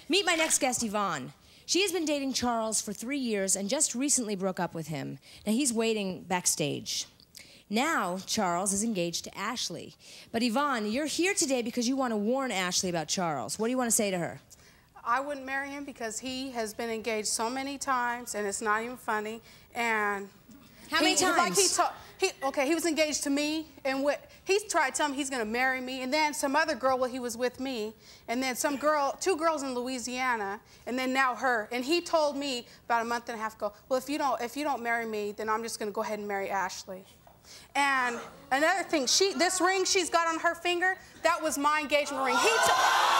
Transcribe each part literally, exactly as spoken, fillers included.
Meet my next guest, Ivonne. She has been dating Charles for three years and just recently broke up with him. Now, he's waiting backstage. Now, Charles is engaged to Ashley. But Ivonne, you're here today because you want to warn Ashley about Charles. What do you want to say to her? I wouldn't marry him because he has been engaged so many times, and it's not even funny. And how many he, times? Like he, he okay, he was engaged to me, and what he tried to tell me he's going to marry me, and then some other girl, well, he was with me, and then some girl, two girls in Louisiana, and then now her. And he told me about a month and a half ago, well, if you don't, if you don't marry me, then I'm just going to go ahead and marry Ashley. And another thing, she, this ring she's got on her finger, that was my engagement ring. He took.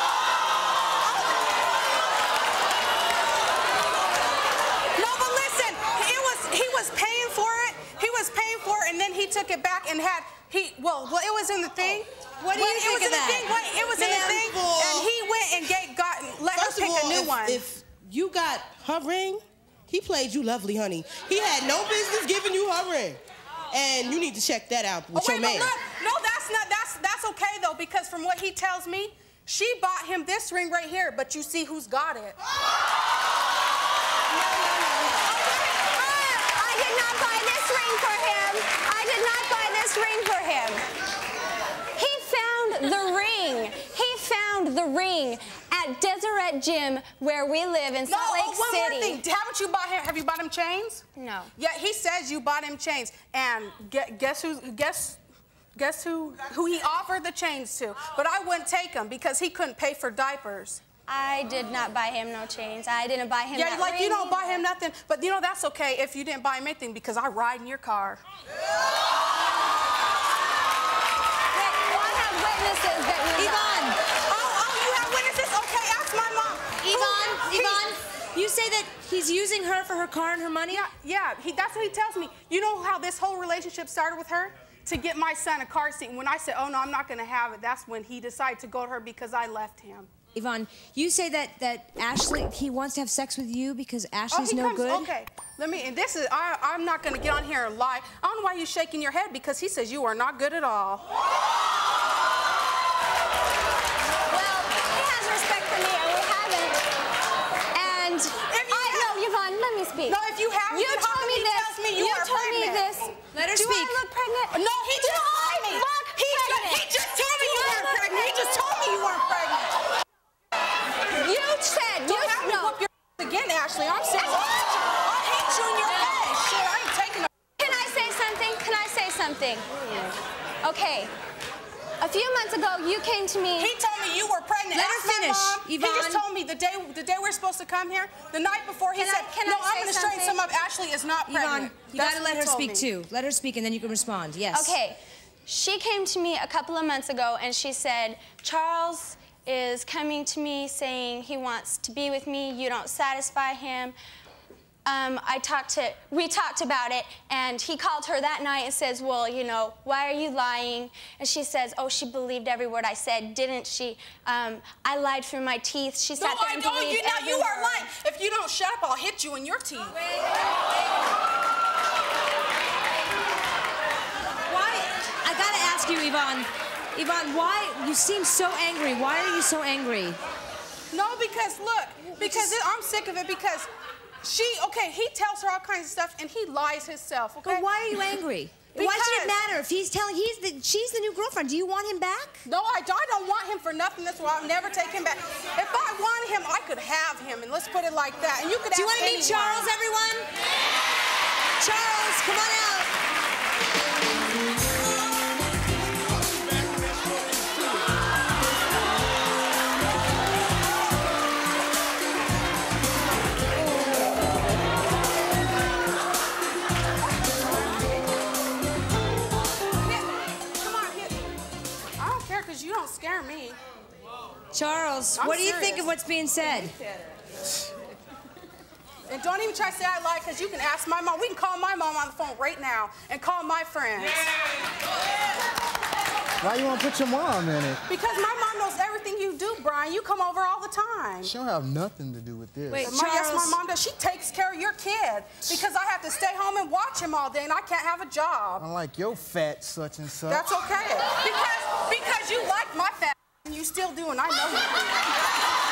Paying for it, he was paying for it, and then he took it back and had he well, well, it was in the thing. What do you well, think it was of in that? The thing. Wait, it was in the thing, and he went and gave, got let First her pick of all, a new if, one. If you got her ring, he played you lovely, honey. He had no business giving you her ring, and you need to check that out with oh, wait, your man. But look, no, that's not that's that's okay though, because from what he tells me, she bought him this ring right here, but you see who's got it. Ring for him. He found the ring. He found the ring at Deseret Gym where we live in Salt no, Lake oh, one City. more thing. Haven't you bought him? Have you bought him chains? No. Yeah, he says you bought him chains. And guess who? Guess. Guess who? Who he offered the chains to? But I wouldn't take them because he couldn't pay for diapers. I did not buy him no chains. I didn't buy him. Yeah, that like ring you don't either. buy him nothing. But you know that's okay if you didn't buy him anything because I ride in your car. Witnesses that we Yvonne! Oh, oh, you have witnesses? Okay, ask my mom. Yvonne, Who, Yvonne, you say that he's using her for her car and her money? Yeah, yeah, he, that's what he tells me. You know how this whole relationship started with her? To get my son a car seat. And when I said, oh, no, I'm not going to have it, that's when he decided to go to her because I left him. Yvonne, you say that, that Ashley, he wants to have sex with you because Ashley's oh, he no comes, good? Okay, let me, and this is, I, I'm not going to get on here and lie. I don't know why you're shaking your head because he says you are not good at all. Speak. No, if you have, you told me he this. Tells me you you are told pregnant. me this. Let her Do speak. I look pregnant? No, he Do just I told me. look He pregnant? just, he just told me you weren't pregnant. He just told me you weren't pregnant. You said you Don't have me no. whoop your again, Ashley. I'm serious. I'll hit you in your face. Shit, I ain't taking. Can I say something? Can I say something? Okay. A few months ago, you came to me. He told me you were pregnant. Let her Ask my finish, mom. Yvonne. He just told me the day the day we're supposed to come here, the night before, he Can said, I- can no, I I'm going to say straighten some something? up. Ashley is not pregnant. Yvonne, you That's gotta what let he her told speak me. too. Let her speak and then you can respond. Yes. Okay. She came to me a couple of months ago and she said, Charles is coming to me saying he wants to be with me. You don't satisfy him. Um, I talked to, we talked about it, and he called her that night and says, well, you know, why are you lying? And she says, oh, she believed every word I said, didn't she? Um, I lied through my teeth. She sat No, there I and don't. believed You, now every you are word. lying. If you don't shut up, I'll hit you in your teeth. Why? I gotta ask you, Yvonne. Yvonne, why? You seem so angry. Why are you so angry? No, because look, because it, I'm sick of it because she, okay, he tells her all kinds of stuff and he lies himself, okay? But why are you angry? Because, why should it matter if he's telling, he's the, she's the new girlfriend. Do you want him back? No, I, I don't want him for nothing. That's why I'll never take him back. If I wanted him, I could have him, and let's put it like that. And you could Do you ask want to meet anyone. Charles, everyone? Charles, come on out. You don't scare me. Charles, I'm what do you serious. think of what's being said? And don't even try to say I lie, because you can ask my mom. We can call my mom on the phone right now and call my friends. Why you want to put your mom in it? Because my mom knows everything you do, Brian. You come over all the time. She don't have nothing to do with this. Wait, My, yes, Charles. my mom does. She takes care of your kid because I have to stay home and watch him all day, and I can't have a job. Unlike your fat such and such. That's okay. Because, because you like my fat, and you still do, and I know you do.